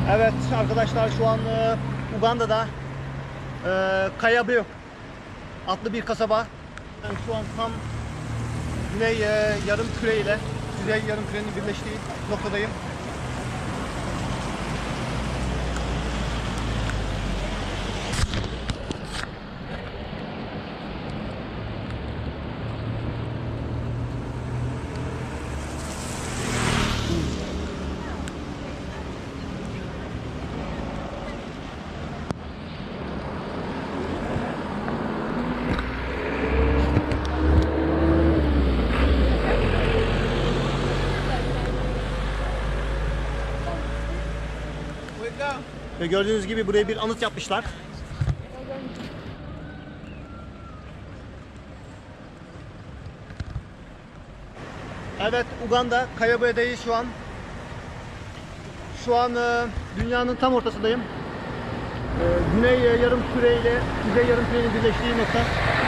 Evet arkadaşlar, şu an Uganda'da Kayabu adlı bir kasaba. Yani şu an tam güney yarımküre ile kuzey yarımkürenin birleştiği noktadayım. Ve gördüğünüz gibi buraya bir anıt yapmışlar. Evet, Uganda, Kayabu'dayız şu an. Şu an dünyanın tam ortasındayım. Güney yarımküre ile kuzey yarımkürenin birleştiği nokta.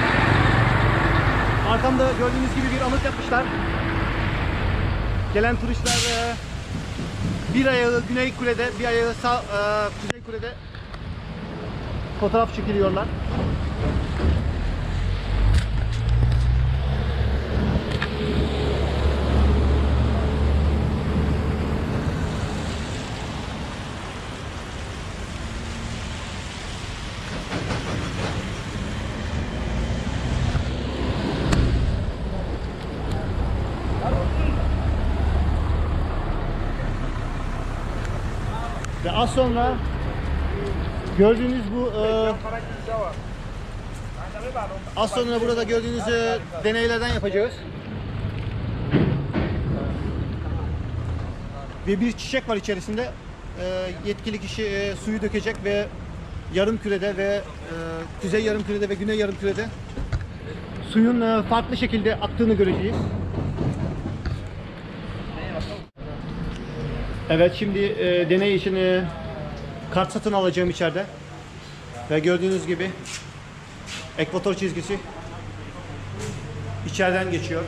Arkamda gördüğünüz gibi bir anıt yapmışlar. Gelen turistler bir ayağı güney kulede, bir ayağı kuzey kulede fotoğraf çekiliyorlar. Ve az sonra gördüğünüz bu az sonra burada gördüğünüz deneylerden yapacağız. Ve bir çiçek var içerisinde. Yetkili kişi suyu dökecek ve yarımkürede ve kuzey yarımkürede ve güney yarımkürede suyun farklı şekilde aktığını göreceğiz. Evet, şimdi deney için kart satın alacağım içeride. Ve gördüğünüz gibi ekvator çizgisi içeriden geçiyor.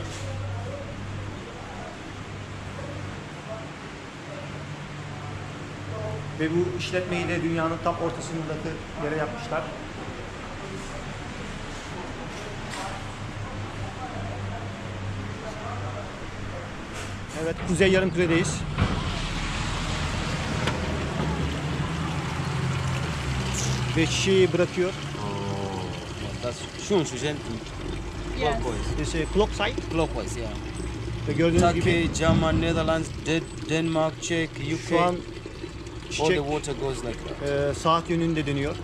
Ve bu işletmeyi de dünyanın tam ortasındaki yere yapmışlar. Evet, kuzey yarımküredeyiz. Ve çiçeği bırakıyor. Şun clockwise. This is clockwise. Clockwise, yeah. Ve gördüğünüz gibi Turkey, German, Netherlands, Denmark, Czech, şu an UK. All çiçek the water goes like that. saat yönünde dönüyor.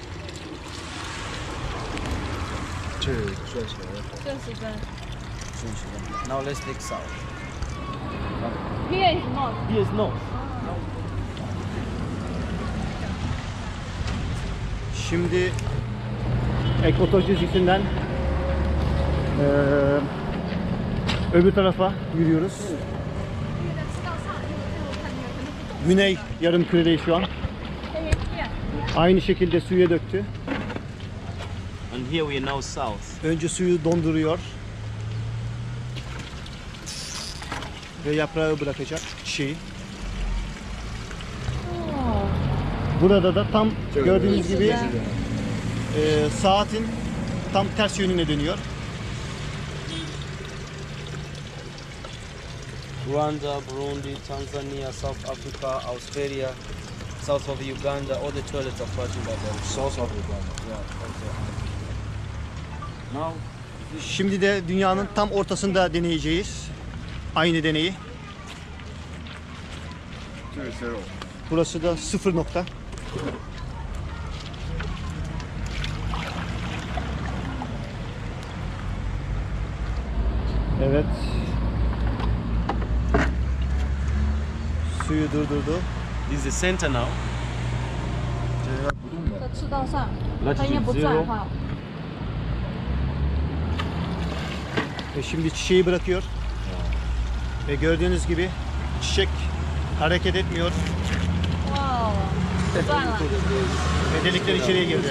Now let's take south. Here is not. Here is north. Şimdi ekvator çizgisinden öbür tarafa yürüyoruz. Güney yarımküredeyiz şu an. Aynı şekilde suya döktü. And here we are now south. Önce suyu donduruyor. Ve yaprağı bırakacak, çiçeği. Burada da tam gördüğünüz gibi saatin tam ters yönüne dönüyor. Rwanda, Burundi, Tanzania, South Africa, Australia, south of Uganda, all the toilets are flushing by them. South of Uganda. Yeah, okay. Now, Şimdi de dünyanın tam ortasında deneyeceğiz. Aynı deneyi. Burası da 0 nokta. Evet. Suyu durdurdu. this is the center now. 在赤道上，它 Latitude 应该不在 zero. 哈。 Ve şimdi çiçeği bırakıyor. Ve gördüğünüz gibi çiçek hareket etmiyor. 哇，不在了。 Ve delikler içeriye girdi.